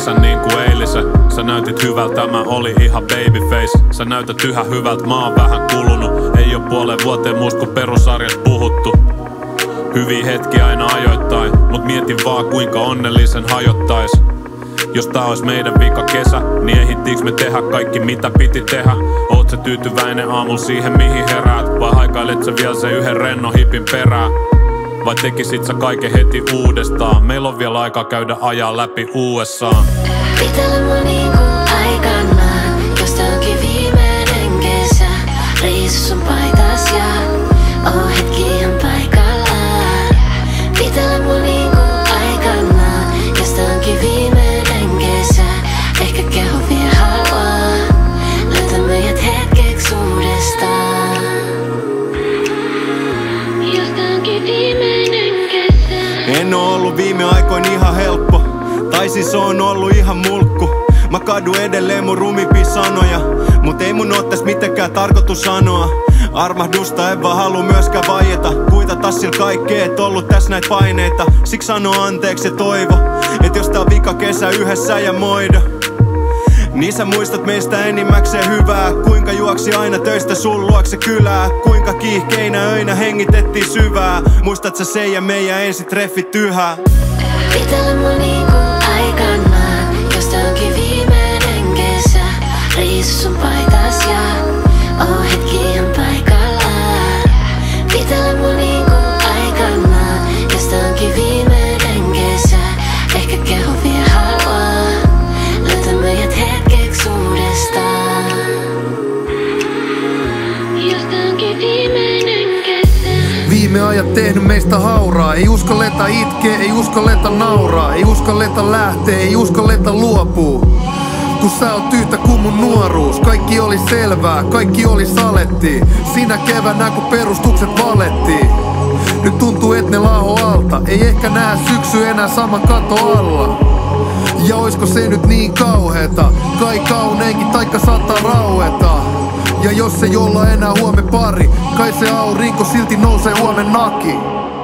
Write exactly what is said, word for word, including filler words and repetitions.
kesän niin kuin eilisen. Sä näytit hyvältä, mä oli ihan babyface. Sä näytät yhä hyvältä, mä oon vähän kulunut. Ei oo puoleen vuoteen muust kun perussarjat puhuttu. Hyviä hetkiä aina ajoittain, mut mietin vaan kuinka onnellisen hajottais. Jos tää ois meidän vika kesä, niin ehittiiks me tehdä kaikki mitä piti tehdä? Oot sä tyytyväinen aamulla siihen mihin heräät? Vai haikailet sä vielä se yhden rennon hipin perään? Vai tekisit sä kaiken heti uudestaan? Meillä on vielä aikaa käydä ajaa läpi U S A. Pitele mua niinku aikanaan, jos tää onkin viimeinen kesä. Riisu sun paitas ja oo hetki ihan paikallaan. Pitele mua niinku aikanaan, jos tää onkin viimeinen kesä. Ehkä keho vie halaa, löytä meidät hetkeksi uudestaan. Jos tää onkin viimeinen kesä. En oo ollut viime aikoin ihan helppo, tai siis on ollut ihan mulkku. Mä kadun edelleen mun rumipia sanoja, mut ei mun oo täs mitenkään tarkoitus sanoa. Armahdusta en vaan halua myöskään vaieta. Kuitata sil kaikkea, et ollut tässä näitä paineita. Siksi sano anteeksi ja toivo, et jos tää on vika kesä yhdessä ja moido, niin sä muistat meistä enimmäkseen hyvää. Kuinka juoksi aina töistä sun luokse kylää. Kuinka kiihkeinä öinä hengitettiin syvää. Muistat sä se ja meidän ensitreffit yhä. Pitele mua niinku aikanaan, jos tää onkin viimeinen kesä. Riisu sun paitas ja oo hetki ihan paikallaan. Pitele mua niinku aikanaan, jos tää onkin viimeinen kesä. Ehkä keho vie halaa, löytä meidät hetkeksi uudestaan. Jos tää onkin viimeinen kesä. Viime ajat tehnyt meistä hauraa. Ei uskalleta itkeä, ei uskalleta nauraa. Ei uskalleta lähteä, ei uskalleta luopua. Kun sä oot yhtä kuin mun nuoruus. Kaikki oli selvää, kaikki oli saletti. Sinä keväänä kun perustukset valettiin. Nyt tuntuu et ne laaho alta. Ei ehkä näe syksy enää sama kato alla. Ja oisko se nyt niin kauheeta? Kai kauneinkin taikka saattaa raueta. Ja jos ei olla enää huomen pari, kai se aurinko silti nousee huomen naki.